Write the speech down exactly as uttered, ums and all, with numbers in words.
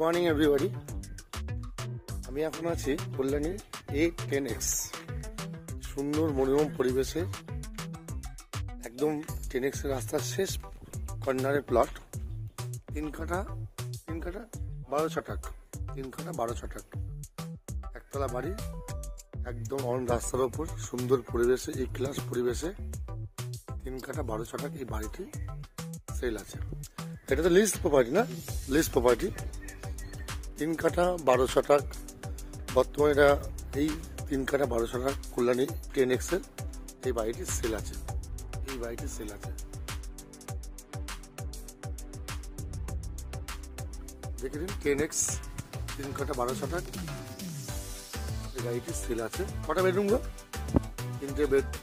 Morning everybody. আমি এখন আছি কল্যাণী এ টেন এক্স, সুন্দর মনোরম পরিবেশে, একদম টেন এক্সের রাস্তার শেষ কর্নারের প্লট। তিন কাঠা তিন কাঠা বারো ছটাক তিন কাঠা বারো ছটাক একতলা বাড়ি, একদম অন রাস্তার ওপর, সুন্দর পরিবেশে, এই ক্লাস পরিবেশে তিন কাঠা বারো ছটাক এই বাড়িটি সেল আছে। এটা তো লিজ প্রপার্টি না, লিজ প্রপার্টি। তিন কাঠা বারো ছটাক বর্তমানে এটা এই তিন কাঠা বারো ছটাক কল্যাণী টেন এক্সের এই বাড়িটি সেল আছে। এই বাড়িটি সেল আছে দেখে দিন, টেন এক্স তিন কাঠা বারো ছটাক এই বাড়িটি সেল আছে। কটা বেডরুম গো? তিনটে বেড,